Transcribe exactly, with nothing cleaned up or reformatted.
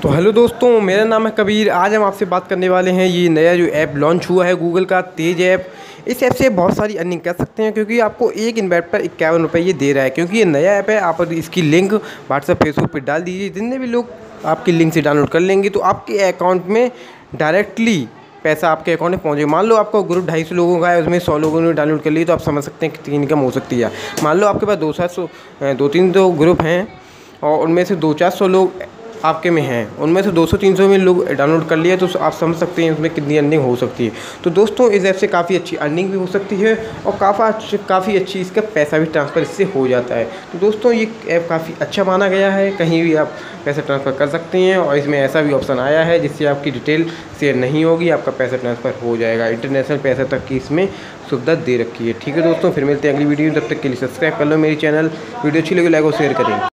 तो हेलो दोस्तों, मेरा नाम है कबीर। आज हम आपसे बात करने वाले हैं ये नया जो ऐप लॉन्च हुआ है गूगल का तेज ऐप। इस ऐप से बहुत सारी अर्निंग कर सकते हैं क्योंकि आपको एक इन्वाइट पर इक्यावन रुपये ये दे रहा है। क्योंकि ये नया ऐप है, आप इसकी लिंक व्हाट्सएप फेसबुक पर डाल दीजिए। जितने भी लोग आपकी लिंक से डाउनलोड कर लेंगे तो आपके अकाउंट में डायरेक्टली पैसा आपके अकाउंट में पहुंचे। मान लो आपका ग्रुप ढाई सौ लोगों का है, उसमें सौ लोगों ने डाउनलोड कर ली, तो आप समझ सकते हैं कितनी इनकम हो सकती है। मान लो आपके पास दो सात सौ दो तीन दो ग्रुप हैं और उनमें से दो चार सौ लोग आपके में हैं, उनमें से दो सौ तीन सौ में लोग डाउनलोड कर लिया, तो आप समझ सकते हैं उसमें कितनी अर्निंग हो सकती है। तो दोस्तों, इस ऐप से काफ़ी अच्छी अर्निंग भी हो सकती है और काफ़ी काफ़ी अच्छी इसका पैसा भी ट्रांसफ़र इससे हो जाता है। तो दोस्तों, ये ऐप काफ़ी अच्छा माना गया है, कहीं भी आप पैसा ट्रांसफ़र कर सकते हैं। और इसमें ऐसा भी ऑप्शन आया है जिससे आपकी डिटेल शेयर नहीं होगी, आपका पैसा ट्रांसफ़र हो जाएगा। इंटरनेशनल पैसा तक की इसमें सुविधा दे रखी है। ठीक है दोस्तों, फिर मिलते हैं अगली वीडियो में। तब तक के लिए सब्सक्राइब कर लो मेरी चैनल। वीडियो अच्छी लगी लाइक और शेयर करें।